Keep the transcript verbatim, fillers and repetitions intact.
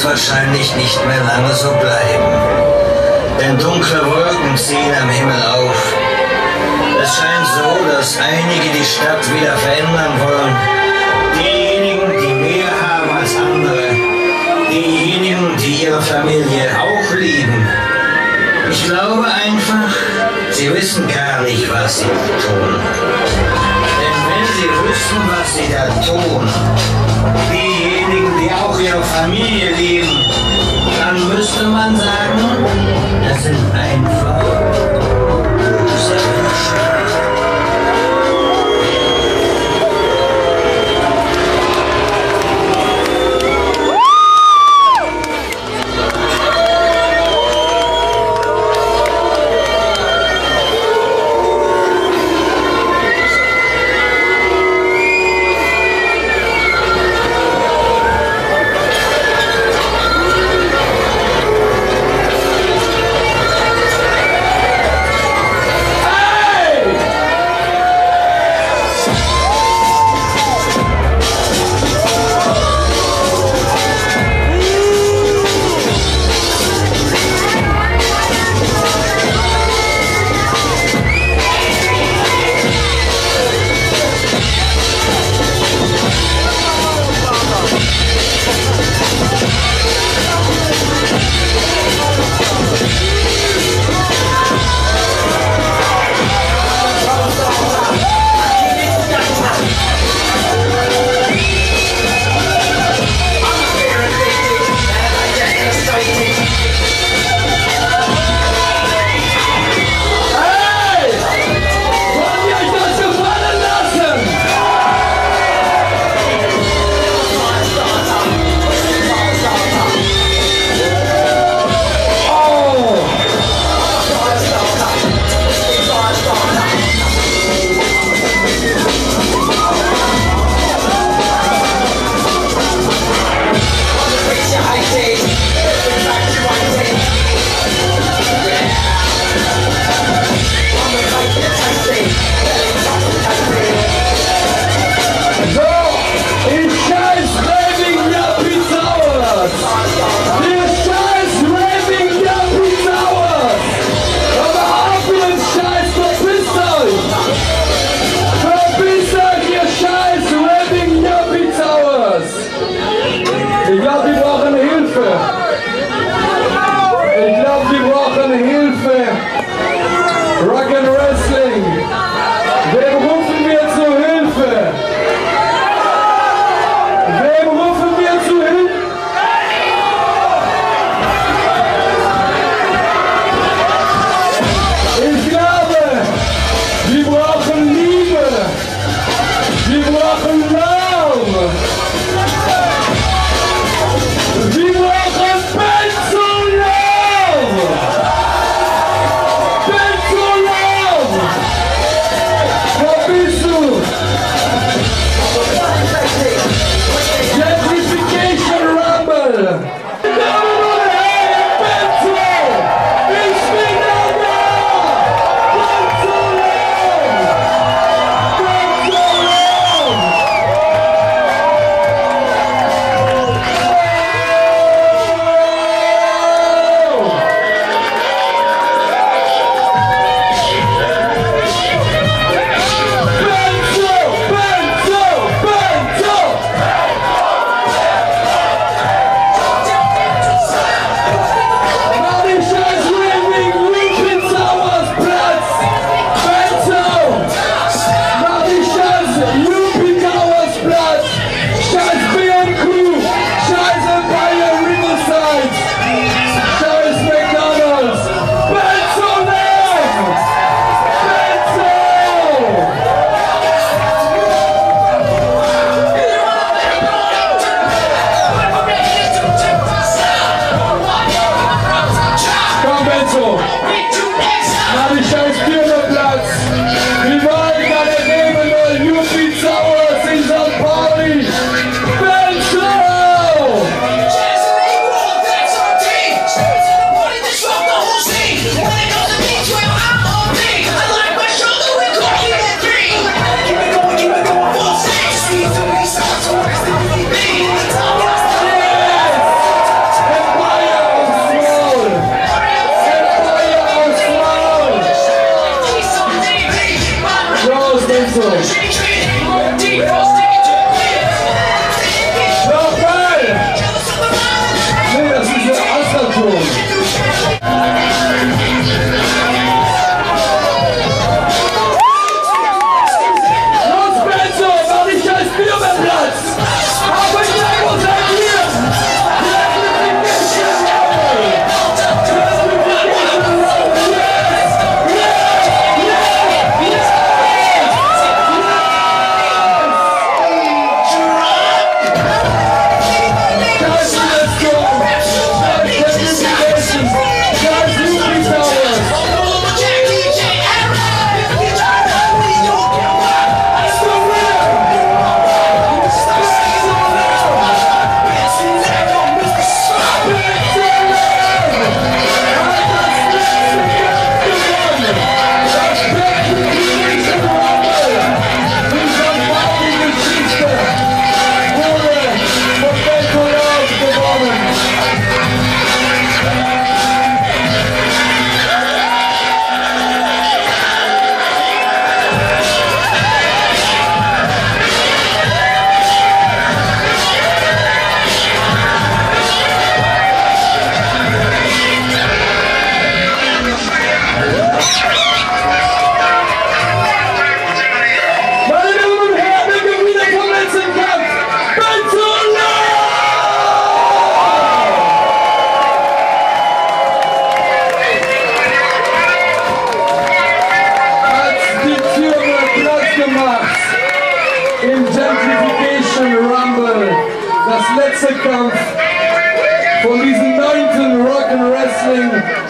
es wahrscheinlich nicht mehr lange so bleiben. Denn dunkle Wolken ziehen am Himmel auf. Es scheint so, dass einige die Stadt wieder verändern wollen. Diejenigen, die mehr haben als andere. Diejenigen, die ihre Familie auch lieben. Ich glaube einfach, sie wissen gar nicht, was sie tun. Denn wenn sie wüssten, was sie da tun, diejenigen, die auch ihre Familie lieben, dann müsste man sagen, das sind einfach böse Menschen. Gentrification! letzte Kampf von diesem neunten Rock'n'Wrestling